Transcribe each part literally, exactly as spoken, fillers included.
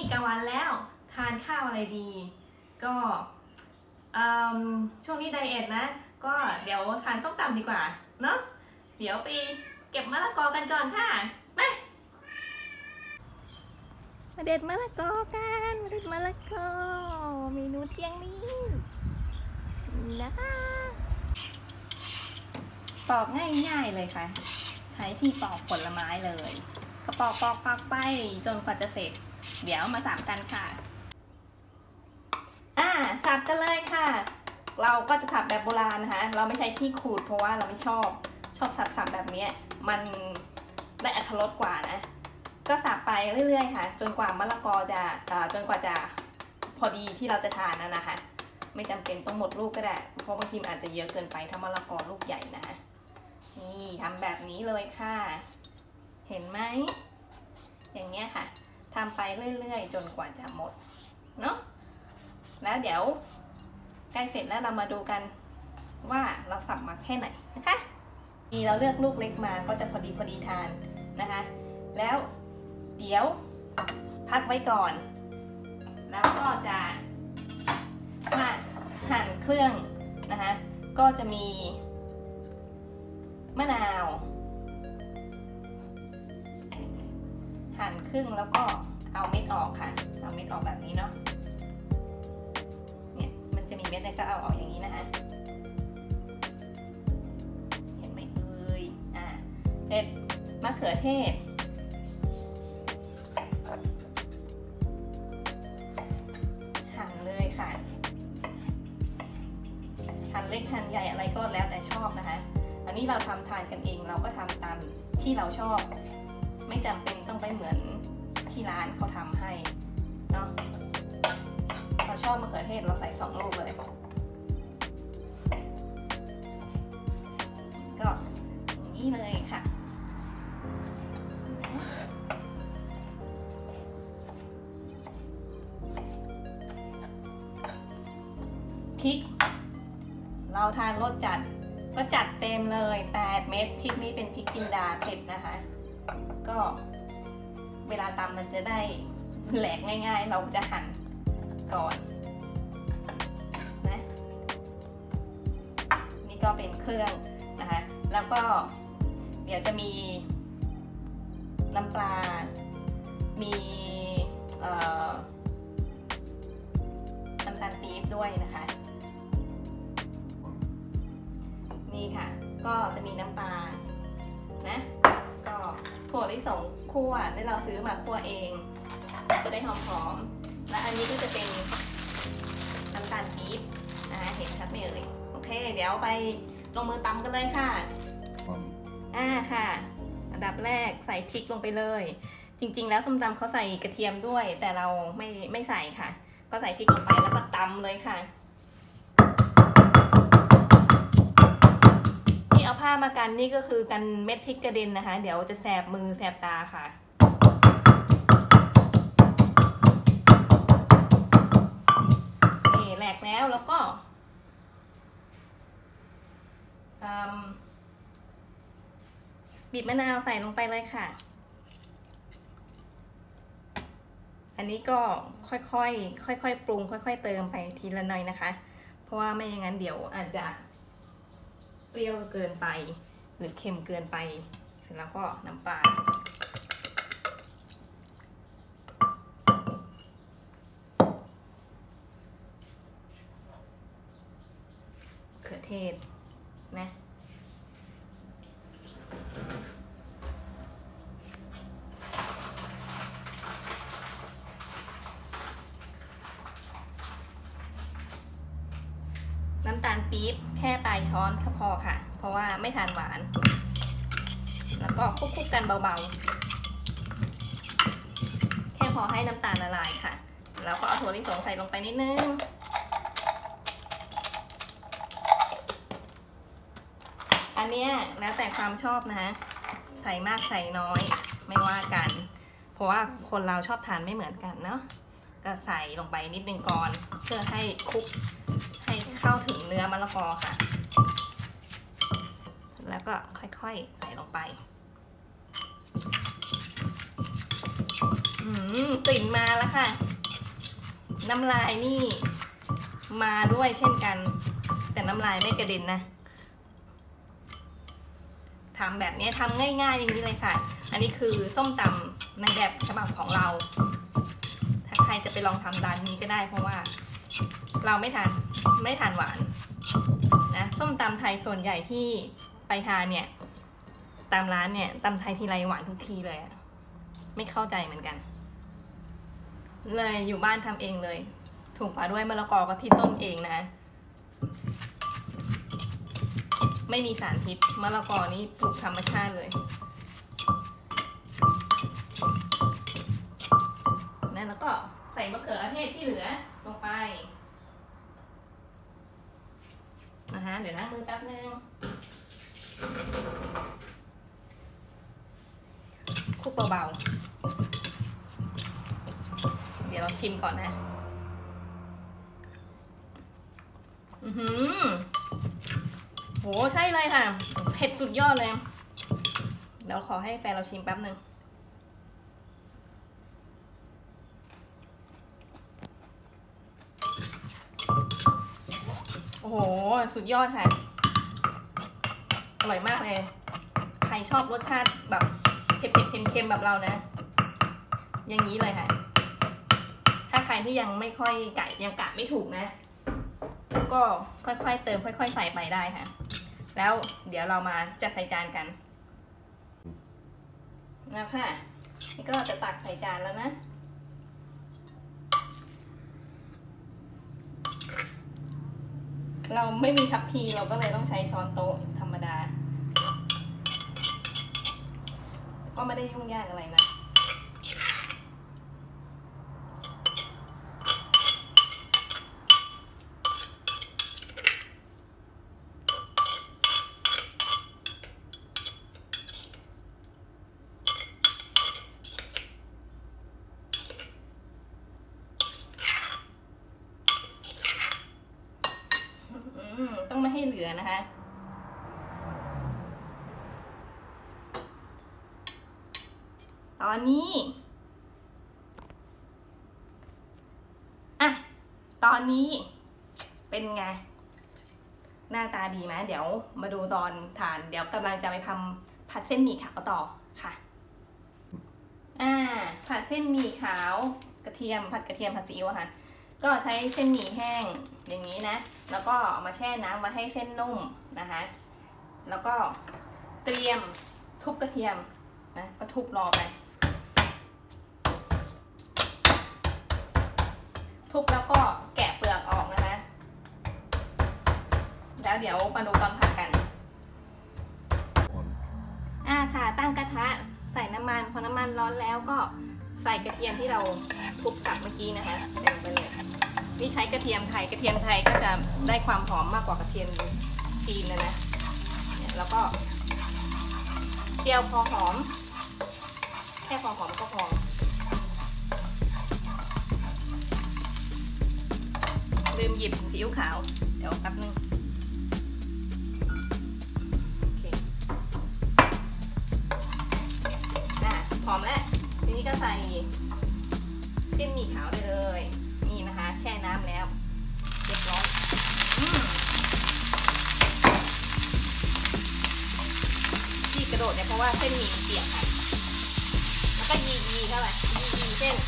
กลางวันแล้วทานข้าวอะไรดีก็ช่วงนี้ไดเอทนะก็เดี๋ยวทานส้มตำดีกว่าเนาะเดี๋ยวไปเก็บมะละกอกันก่อนค่ะไปมาเด็ดมะละกอกันมาเด็ดมะละกอเมนูเที่ยงนี้นะคะปอกง่ายๆเลยค่ะใช้ที่ปอกผลไม้เลยก็ปอกปอกปอกไปจนกว่าจะเสร็จเดี๋ยวมาสับกันค่ะอ่าสับกันเลยค่ะเราก็จะสับแบบโบราณนะคะเราไม่ใช้ที่ขูดเพราะว่าเราไม่ชอบชอบสับสับแบบนี้มันได้อรรถรสกว่านะก็สับไปเรื่อยๆค่ะจนกว่ามะละกอจะจนกว่าจะพอดีที่เราจะทานนะนะคะไม่จำเป็นต้องหมดลูกก็ได้เพราะบางทีมันอาจจะเยอะเกินไปถ้ามะละกอลูกใหญ่นะคะนี่ทำแบบนี้เลยค่ะเห็นไหมอย่างเงี้ยค่ะทำไปเรื่อยๆจนกว่าจะหมดเนาะแล้วเดี๋ยวใกล้เสร็จแล้วเรามาดูกันว่าเราสับมาแค่ไหนนะคะนี่เราเลือกลูกเล็กมาก็จะพอดีพอดีทานนะคะแล้วเดี๋ยวพักไว้ก่อนแล้วก็จะมาหั่นเครื่องนะคะก็จะมีมะนาวหั่นครึ่งแล้วก็เอาเม็ดออกค่ะเอาเม็ดออกแบบนี้เนาะเนี่ยมันจะมีเม็ดเนี่ยก็เอาออกอย่างนี้นะคะเห็นไหมเอ่ยอ่าเสร็จมะเขือเทศหั่นเลยค่ะหั่นเล็กหั่นใหญ่อะไรก็แล้วแต่ชอบนะคะอันนี้เราทำทานกันเองเราก็ทำตามที่เราชอบไม่จำเป็นต้องไปเหมือนที่ร้านเขาทำให้เนาะเราชอบมะเขือเทศเราใส่สองลูกเลยก็อย่างนี้เลยค่ะพริกเราทานรสจัดก็จัดเต็มเลยแปดเม็ดพริกนี้เป็นพริกจินดาเผ็ดนะคะก็เวลาตำมันจะได้แหลกง่ายๆเราจะหั่นก่อนนะนี่ก็เป็นเครื่องนะคะแล้วก็เดี๋ยวจะมีน้ำปลามีน้ำตาลปี๊บด้วยนะคะนี่ค่ะก็จะมีน้ำปลานะก็ถั่วลิสงคั่วที่เราซื้อมาคั่วเองจะได้หอมๆและอันนี้ก็จะเป็นน้ำตาลปี๊บนะคะเห็นชัดไหมเอ่ยโอเคเดี๋ยวไปลงมือตำกันเลยค่ะอ่าค่ะอันดับแรกใส่พริกลงไปเลยจริงๆแล้วส้มตำเขาใส่กระเทียมด้วยแต่เราไม่ไม่ใส่ค่ะก็ใส่พริกลงไปแล้วก็ตำเลยค่ะที่เอาผ้ามากันนี่ก็คือกันเม็ดพริกกระเด็นนะคะเดี๋ยวจะแสบมือแสบตาค่ะนี่แหลกแล้วแล้วก็บีบมะนาวใส่ลงไปเลยค่ะอันนี้ก็ค่อยๆค่อยๆปรุงค่อยๆเติมไปทีละหน่อยนะคะเพราะว่าไม่อย่างนั้นเดี๋ยวอาจจะเปรี้ยวเกินไปหรือเค็มเกินไปเสร็จแล้วก็น้ำปลาเขือเทศนะน้ำตาลปี๊บแค่ปลายช้อนก็พอค่ะเพราะว่าไม่ทานหวานแล้วก็คลุกๆกันเบาๆแค่พอให้น้ำตาลละลายค่ะแล้วก็เอาถั่วลิสงใส่ลงไปนิดนึงอันนี้แล้วแต่ความชอบนะฮะใส่มากใส่น้อยไม่ว่ากันเพราะว่าคนเราชอบทานไม่เหมือนกันเนาะก็ใส่ลงไปนิดนึงก่อนเพื่อให้คลุกให้เข้าถึงเนื้อมะละกอค่ะแล้วก็ค่อยๆใส่ลงไปกลิ่นมาแล้วค่ะน้ำลายนี่มาด้วยเช่นกันแต่น้ำลายไม่กระเด็นนะทำแบบนี้ทำง่ายๆอย่างนี้เลยค่ะอันนี้คือส้มตำในแบบฉบับของเราถ้าใครจะไปลองทำร้านนี้ก็ได้เพราะว่าเราไม่ทานไม่ทานหวานนะส้มตำไทยส่วนใหญ่ที่ไปทานเนี่ยตามร้านเนี่ยตำไทยทีไรหวานทุกทีเลยไม่เข้าใจเหมือนกันเลยอยู่บ้านทำเองเลยถูกปะด้วยมะละกอก็ที่ต้นเองนะไม่มีสารพิษมะละกอนี้ปลูกธรรมชาติเลยนั่นแล้วก็ใส่มะเขือเทศที่เหลือลงไปนะฮะเดี๋ยวนะมือแป๊บนึงคลุกเบาๆเดี๋ยวเราชิมก่อนนะอือหือโหใช่เลยค่ะเผ็ดสุดยอดเลยเดี๋ยวขอให้แฟนเราชิมแป๊บนึงโอ้โหสุดยอดค่ะอร่อยมากเลยใครชอบรสชาติแบบเผ็ดๆเค็มๆแบบเรานะอย่างนี้เลยค่ะถ้าใครที่ยังไม่ค่อยกะยังกะไม่ถูกนะก็ค่อยๆเติมค่อยๆใส่ไปได้ค่ะแล้วเดี๋ยวเรามาจัดใส่จานกันนะค่ะนี่ก็จะตักใส่จานแล้วนะเราไม่มีทัพพีเราก็เลยต้องใช้ช้อนโต๊ะธรรมดาก็ไม่ได้ยุ่งยากอะไรนะต้องไม่ให้เหลือนะคะตอนนี้อ่ะตอนนี้เป็นไงหน้าตาดีไหมเดี๋ยวมาดูตอนทานเดี๋ยวกำลังจะไปทำผัดเส้นหมี่ขาวต่อค่ะอ่าผัดเส้นหมี่ขาวกระเทียมผัดกระเทียมผัดซีอิ๊วค่ะก็ใช้เส้นหมี่แห้งอย่างนี้นะแล้วก็เอามาแช่น้ำไว้ให้เส้นนุ่มนะคะแล้วก็เตรียมทุบกระเทียมนะก็ทุบรอไปทุบแล้วก็แกะเปลือกออกนะคะแล้วเดี๋ยวมาดูตอนผัดกันอ่าค่ะตั้งกระทะใส่น้ำมันพอน้ำมันร้อนแล้วก็ใส่กระเทียมที่เราทุบสับเมื่อกี้นะคะใส่ไปเลยนี่ใช้กระเทียมไทยกระเทียมไทยก็จะได้ความหอมมากกว่ากระเทียมจีนนะนะแล้วก็เจียวพอหอมแค่พอหอมก็พอลืมหยิบซีอิ๊วขาวเดี๋ยวแป๊บนึงโอเคอ่ะหอมแล้วทีนี้ก็ใส่เส้นหมี่ขาวได้เลยนี่นะคะแช่น้ำแล้วเรียบร้อยที่กระโดดเนี่ยเพราะว่าเส้นหมี่เปียกค่ะแล้วก็ยียีเข้าไปยียีเส้น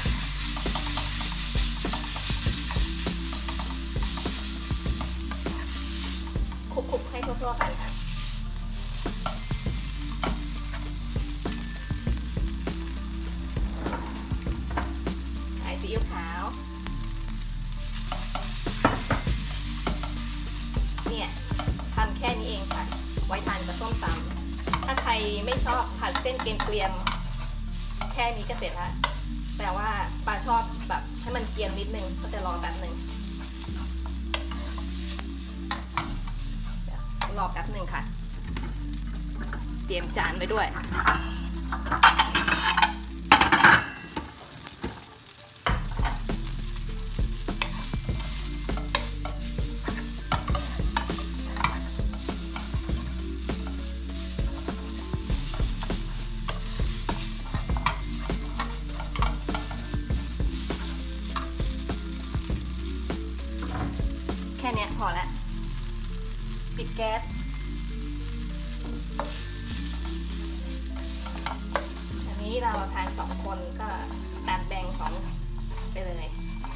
คลุกๆให้ทั่วๆกันค่ะใส่ซีอิ๊วขาวเนี่ยทำแค่นี้เองค่ะไว้ทานกับส้มตำถ้าใครไม่ชอบผัดเส้นเกรียมๆแค่นี้ก็เสร็จแล้วแต่ว่าปลาชอบแบบให้มันเกรียมนิดนึงก็จะรอแป๊บนึงรอแป๊บนึงค่ะเตรียมจานไว้ด้วยอแล้วปิดแก๊สอันนี้เราทานสองคนก็ตัดแบ่งของไปเลย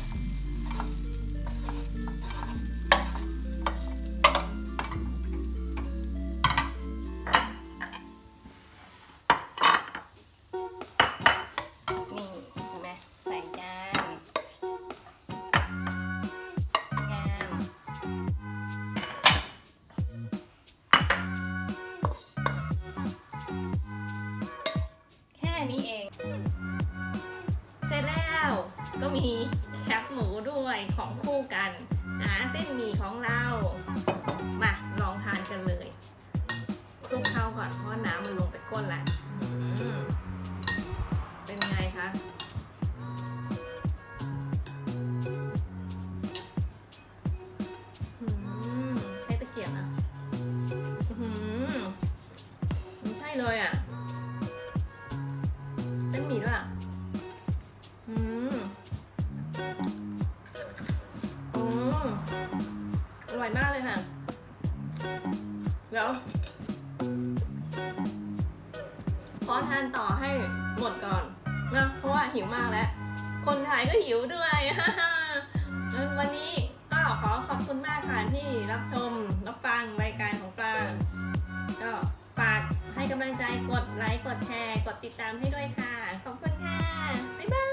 นี่เองเสร็จแล้วก็มีแคปหมูด้วยของคู่กันนะเส้นหมี่ของเรามาลองทานกันเลยคลุกเข้าก่อนเพราะน้ำมันลงไปก้นแล้วเป็นไงคะใช้ตะเกียบนะไม่ใช่เลยอ่ะเส้นหมี่ด้วยอ่ะอืมอืมอร่อยมากเลยค่ะเดี๋ยวขอทานต่อให้หมดก่อนนะเพราะว่าหิวมากแล้วคนไทยก็หิวด้วยวันนี้ก็ขอขอบคุณมากค่ะที่รับชมรับฟังรายการของปลาก็ฝากให้กำลังใจกดไลค์กดแชร์กดติดตามให้ด้วยค่ะขอบคุณค่ะบ๊ายบาย